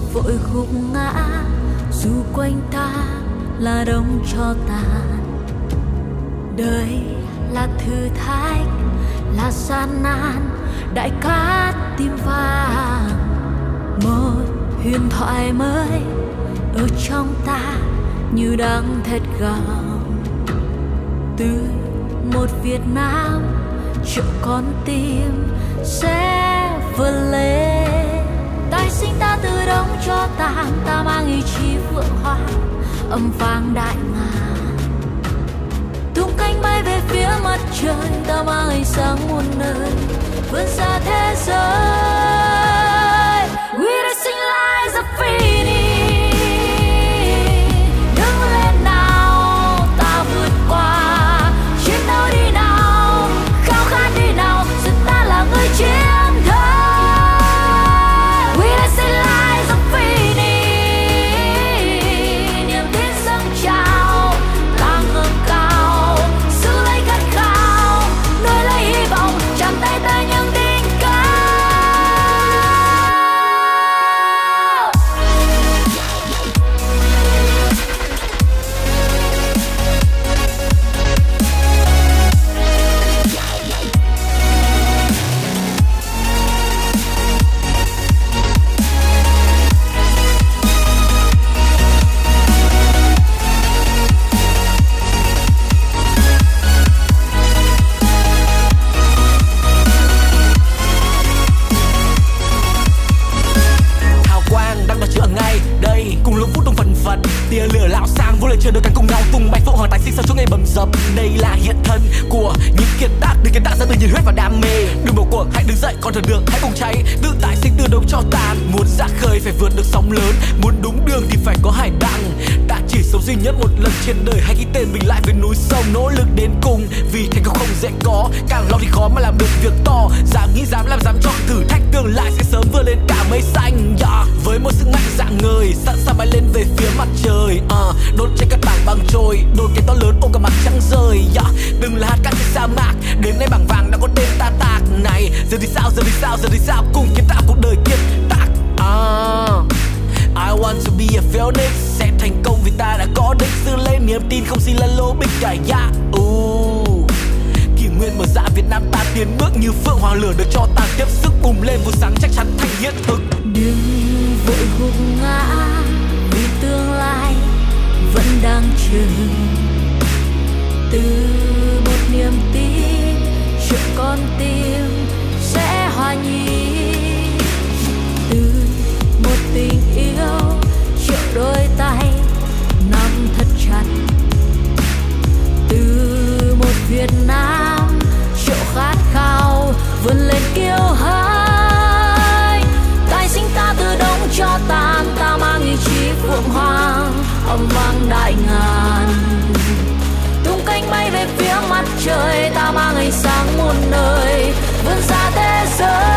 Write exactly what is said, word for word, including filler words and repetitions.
vội gục ngã, dù quanh ta là đống tro tàn. Đời là thử thách, là gian nan, đại cát tim vàng. Một huyền thoại mới ở trong ta như đang thét gào. Từ một Việt Nam triệu con tim sẽ vươn lên. Tái sinh ta từ đống cho tàn, ta mang ý chí vượng hoa âm vang đại ngàn. Tung cánh bay về phía mặt trời, ta mang ánh sáng muôn nơi vươn xa thế giới. We đã sinh lại ra Phoenix. Đứng lên nào, ta vượt qua. Chiến đấu đi nào, khao khát đi nào, giờ ta là người chiến thắng. We đã sinh lại ra Phoenix. Niềm tin dâng trào, ta ngẩng cao, giữ lấy khát khao, nuôi lấy hy vọng, chạm tay ta những đỉnh cao. Hào quang đang đợi chờ ngay đây, cùng lúc phút đông phần phật, tia lửa lão sang vô lời chờ đợi cánh cùng nhau tung bay phượng hoàng tái sinh sau chuỗi ngày bầm dập. Đây là hiện thân của những kiệt tác, được kiến tạo ra từ nhiệt huyết và đam mê. Đừng bỏ cuộc, hãy đứng dậy, còn thần đường hãy cùng cháy, tự tái sinh từ đống cho tàn. Muốn ra khơi phải vượt được sóng lớn, muốn đúng đường thì phải có hải đăng. Ta chỉ sống duy nhất một lần trên đời, hãy ghi tên mình lại với núi sông, nỗ lực đến cùng vì thành công không dễ có. Càng lo thì khó mà làm được việc to, dám nghĩ dám làm dám chọn thử thách, tương lai sẽ sớm vươn lên cả mây xanh. Yeah. Với một sức mạnh dạng ngời, sẵn sàng bay lên về phía mặt trời. Uh, đốt cháy các bảng băng trôi, đôi cánh to lớn ôm cả mặt trăng rơi. Yeah. Đừng là hạt cát trên sa mạc, đến nay bảng vàng đã có tên ta tạc này. Giờ thì sao, giờ thì sao, giờ thì sao, cùng kiến tạo cuộc đời kiệt tác. Uh, I want to be a phoenix, sẽ thành công vì ta đã có đích, giữ lên niềm tin không xin là lô bích cả. Yeah. Uh. Kỷ nguyên mở ra Việt Nam ta tiến bước như phượng hoàng lửa được cho tàn, tiếp sức bùng lên vụ sáng chắc chắn thành hiện thực. Đừng vội gục ngã, vì tương lai vẫn đang chờ. Từ một niềm tin triệu con tim sẽ hòa nhịp. Từ một tình yêu triệu đôi tay nắm thật chặt. Từ một Việt Nam triệu khát khao vươn lên kiêu hãnh. Tái sinh ta từ đống cho tàn, ta mang ý chí phượng hoàng âm vang đại ngàn. Tung cánh bay về phía mặt trời, ta mang ánh sáng muôn nơi vươn xa thế giới.